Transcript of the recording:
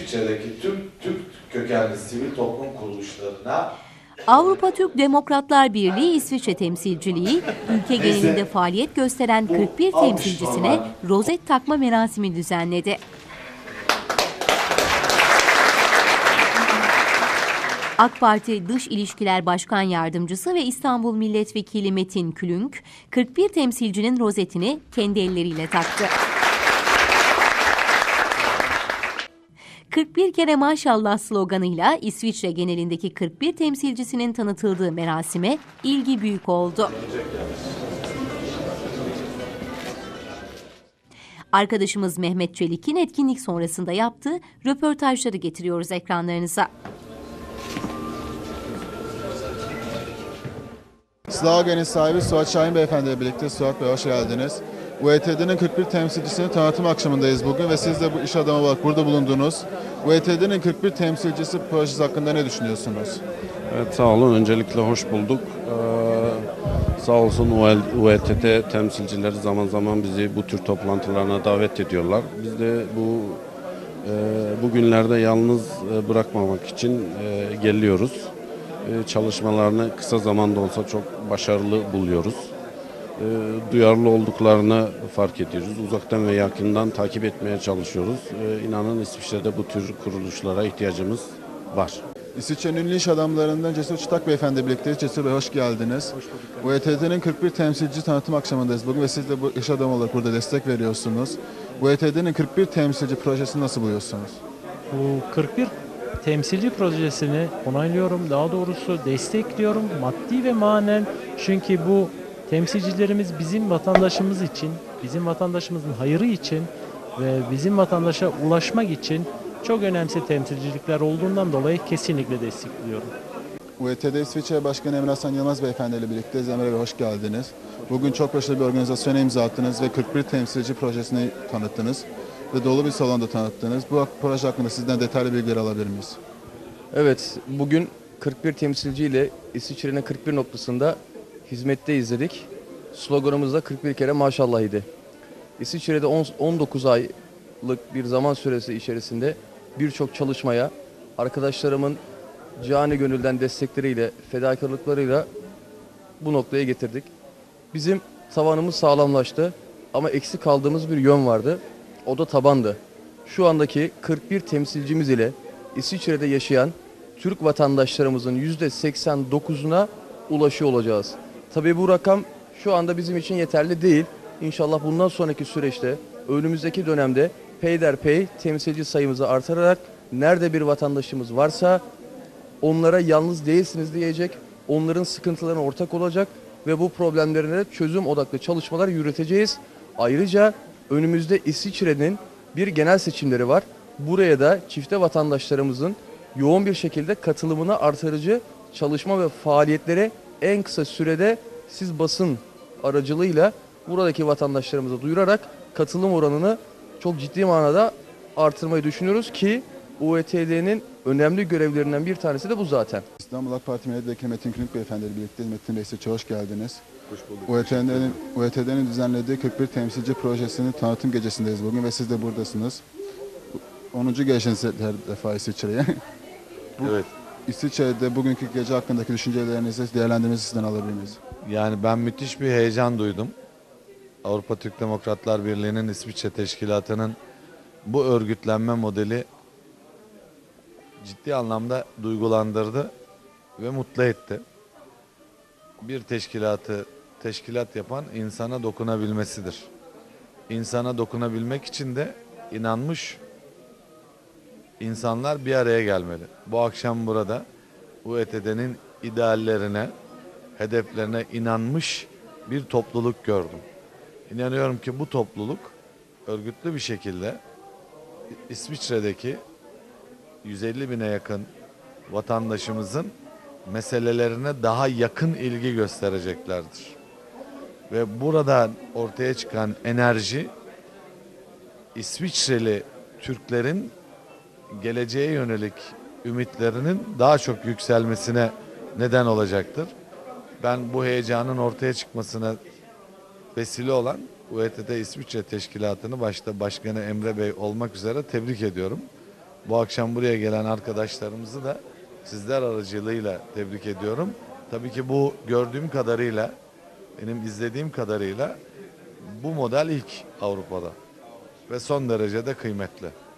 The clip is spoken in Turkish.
İsviçre'deki tüm Türk kökenli sivil toplum kuruluşlarına Avrupa Türk Demokratlar Birliği İsviçre temsilciliği, ülke genelinde faaliyet gösteren 41 temsilcisine rozet takma merasimi düzenledi. AK Parti Dış İlişkiler Başkan Yardımcısı ve İstanbul Milletvekili Metin Külünk, 41 temsilcinin rozetini kendi elleriyle taktı. 41 kere maşallah sloganıyla İsviçre genelindeki 41 temsilcisinin tanıtıldığı merasime ilgi büyük oldu. Arkadaşımız Mehmet Çelik'in etkinlik sonrasında yaptığı röportajları getiriyoruz ekranlarınıza. Slogan'ın sahibi Suat Şahin Beyefendi ile birlikte. Suat Bey hoş geldiniz. UETD'nin 41 temsilcisinin tanıtım akşamındayız bugün ve siz de bu iş adamı olarak burada bulundunuz. UETD'nin 41 temsilcisi projesi hakkında ne düşünüyorsunuz? Evet, sağ olun. Öncelikle hoş bulduk. Sağ olsun UETD temsilcileri zaman zaman bizi bu tür toplantılarına davet ediyorlar. Biz de bugünlerde yalnız bırakmamak için geliyoruz. Çalışmalarını kısa zamanda olsa çok başarılı buluyoruz. Duyarlı olduklarını fark ediyoruz. Uzaktan ve yakından takip etmeye çalışıyoruz. İnanın İsviçre'de bu tür kuruluşlara ihtiyacımız var. İsviçre'nin ünlü iş adamlarından Cesur Çıtak Beyefendi ile birlikte. Cesur Bey hoş geldiniz. Hoş bulduk. UETD'nin 41 temsilci tanıtım akşamındayız bugün ve siz de bu iş adamı olarak burada destek veriyorsunuz. UETD'nin 41 temsilci projesini nasıl buluyorsunuz? Bu 41 temsilci projesini onaylıyorum, daha doğrusu destekliyorum maddi ve manen. Çünkü bu temsilcilerimiz bizim vatandaşımız için, bizim vatandaşımızın hayrı için ve bizim vatandaşa ulaşmak için çok önemli temsilcilikler olduğundan dolayı kesinlikle destekliyorum. UETD İsviçre Başkanı Emre Hasan Yılmaz Beyefendi ile birlikte. Emre Bey hoş geldiniz. Bugün çok başarılı bir organizasyona imza attınız ve 41 temsilci projesini tanıttınız ve dolu bir salonda tanıttınız. Bu proje hakkında sizden detaylı bilgiler alabilir miyiz? Evet, bugün 41 temsilciyle İsviçre'nin 41 noktasında hizmette izledik. Sloganımız da 41 kere maşallah idi. İsviçre'de 19 aylık bir zaman süresi içerisinde birçok çalışmaya arkadaşlarımın cani gönülden destekleriyle, fedakarlıklarıyla bu noktaya getirdik. Bizim tavanımız sağlamlaştı ama eksik kaldığımız bir yön vardı. O da tabandı. Şu andaki 41 temsilcimiz ile İsviçre'de yaşayan Türk vatandaşlarımızın %89'una ulaşıyor olacağız. Tabii bu rakam şu anda bizim için yeterli değil. İnşallah bundan sonraki süreçte önümüzdeki dönemde peyderpey temsilci sayımızı artırarak nerede bir vatandaşımız varsa onlara yalnız değilsiniz diyecek, onların sıkıntılarına ortak olacak ve bu problemlerine çözüm odaklı çalışmalar yürüteceğiz. Ayrıca önümüzde İsviçre'nin bir genel seçimleri var. Buraya da çifte vatandaşlarımızın yoğun bir şekilde katılımını artırıcı çalışma ve faaliyetlere en kısa sürede siz basın aracılığıyla buradaki vatandaşlarımıza duyurarak katılım oranını çok ciddi manada artırmayı düşünüyoruz ki UETD'nin önemli görevlerinden bir tanesi de bu zaten. İstanbul AK Parti Milletvekili Metin Külünk Beyefendi ile birlikte. Metin Bey size hoş geldiniz. Hoş bulduk. UETD'nin düzenlediği 41 temsilci projesinin tanıtım gecesindeyiz bugün ve siz de buradasınız. 10. gelişiniz her defa İsviçre'ye. evet. İsviçre'de bugünkü gece hakkındaki düşüncelerinizi, değerlendirmenizi sizden alabilir miyiz? Yani ben müthiş bir heyecan duydum. Avrupa Türk Demokratlar Birliği'nin İsviçre Teşkilatı'nın bu örgütlenme modeli ciddi anlamda duygulandırdı ve mutlu etti. Bir teşkilat yapan insana dokunabilmesidir. İnsana dokunabilmek için de inanmış insanlar bir araya gelmeli. Bu akşam burada UETD'nin ideallerine, hedeflerine inanmış bir topluluk gördüm. İnanıyorum ki bu topluluk örgütlü bir şekilde İsviçre'deki 150 bine yakın vatandaşımızın meselelerine daha yakın ilgi göstereceklerdir. Ve burada ortaya çıkan enerji İsviçreli Türklerin geleceğe yönelik ümitlerinin daha çok yükselmesine neden olacaktır. Ben bu heyecanın ortaya çıkmasına vesile olan UETD İsviçre Teşkilatı'nı başta Başkanı Emre Bey olmak üzere tebrik ediyorum. Bu akşam buraya gelen arkadaşlarımızı da sizler aracılığıyla tebrik ediyorum. Tabii ki bu gördüğüm kadarıyla, benim izlediğim kadarıyla bu model ilk Avrupa'da ve son derece de kıymetli.